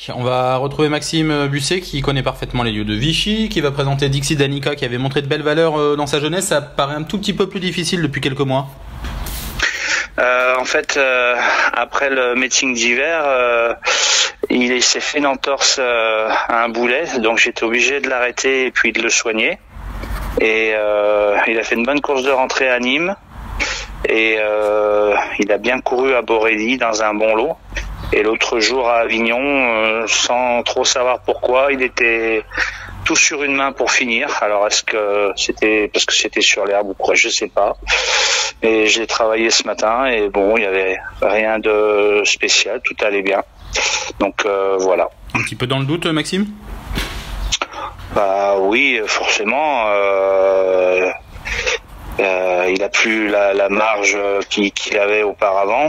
On va retrouver Maxime Busset qui connaît parfaitement les lieux de Vichy, qui va présenter Dixie Danica qui avait montré de belles valeurs dans sa jeunesse. Ça paraît un tout petit peu plus difficile depuis quelques mois. En fait, après le meeting d'hiver, il s'est fait une entorse à un boulet, donc j'étais obligé de l'arrêter et puis de le soigner. Et il a fait une bonne course de rentrée à Nîmes et il a bien couru à Borély dans un bon lot. Et l'autre jour à Avignon, sans trop savoir pourquoi, il était tout sur une main pour finir. Alors est-ce que c'était parce que c'était sur l'herbe ou quoi, je sais pas. Et j'ai travaillé ce matin et bon, il y avait rien de spécial, tout allait bien. Donc voilà. Un petit peu dans le doute, Maxime ? Bah oui, forcément. Il a plus la marge qu'il avait auparavant.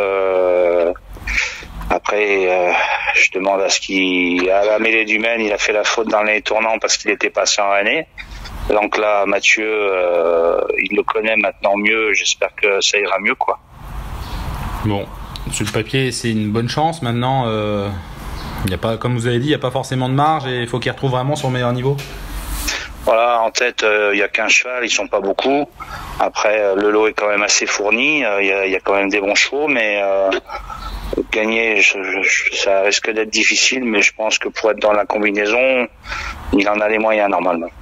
Après, je demande à ce qu'il, à la mêlée du Maine, il a fait la faute dans les tournants parce qu'il était passé en année. Donc là, Mathieu, il le connaît maintenant mieux. J'espère que ça ira mieux, quoi. Bon, sur le papier, c'est une bonne chance. Maintenant, il y a pas, comme vous avez dit, il n'y a pas forcément de marge et il faut qu'il retrouve vraiment son meilleur niveau. Voilà, en tête, il y a 15 chevaux, ils sont pas beaucoup. Après, le lot est quand même assez fourni. Il y a quand même des bons chevaux, mais gagner, ça risque d'être difficile. Mais je pense que pour être dans la combinaison, il en a les moyens normalement.